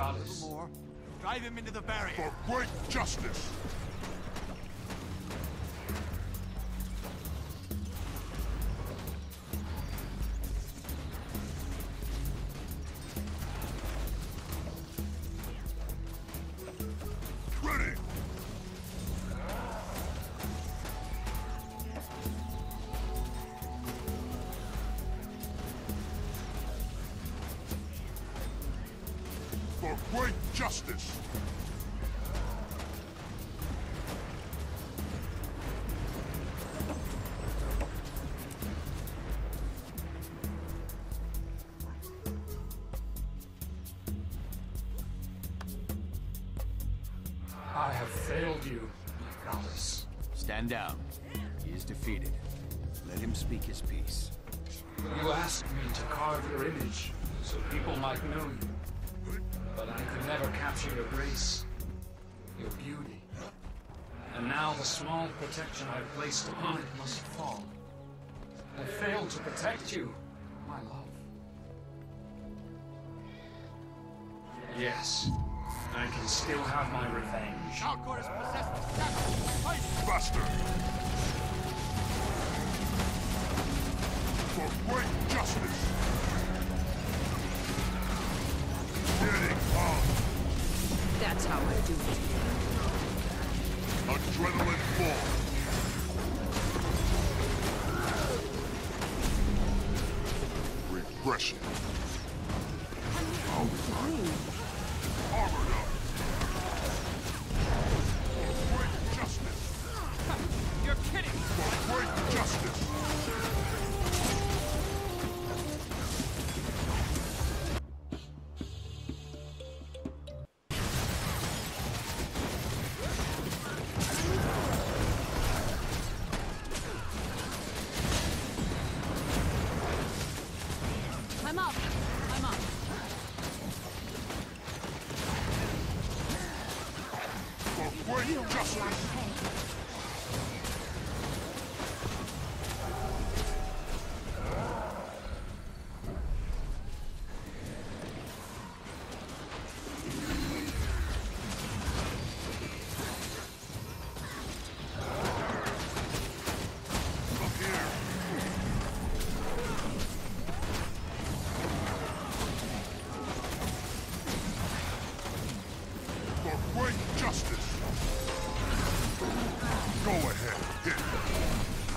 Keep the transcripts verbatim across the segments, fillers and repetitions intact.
goddess. More. Drive him into the barrier. For great justice! Ready! For great justice! I have failed you, my goddess. Stand down. He is defeated. Let him speak his piece. You asked me to carve your image, so people might know you. But I could never capture your grace, your beauty. And now the small protection I've placed upon it must fall. I failed to protect you, my love. Yes, I can still have my revenge. Alcor is possessed with shackles. Fight! Buster! For great justice! Getting on! That's how I do it. Adrenaline fall! Regression. Armored up! For great justice! You're kidding! For great justice! I'm up. I'm up. For great justice! Look here! For great justice! Go ahead, hit!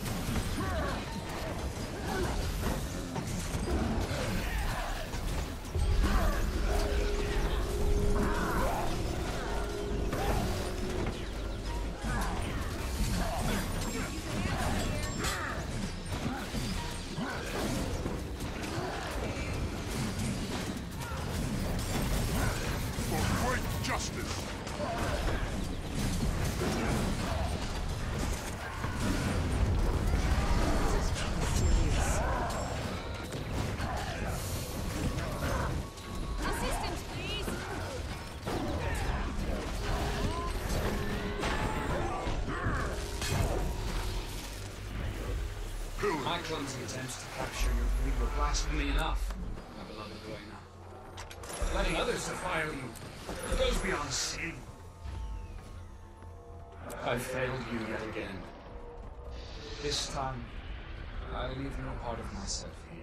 For great justice! Assistance, please. Pillage! My clumsy attempts to capture your fleet were blasphemy enough, my beloved Duena. But letting others defile you, it goes beyond sin. I failed you yet again. This time, I leave no part of myself here.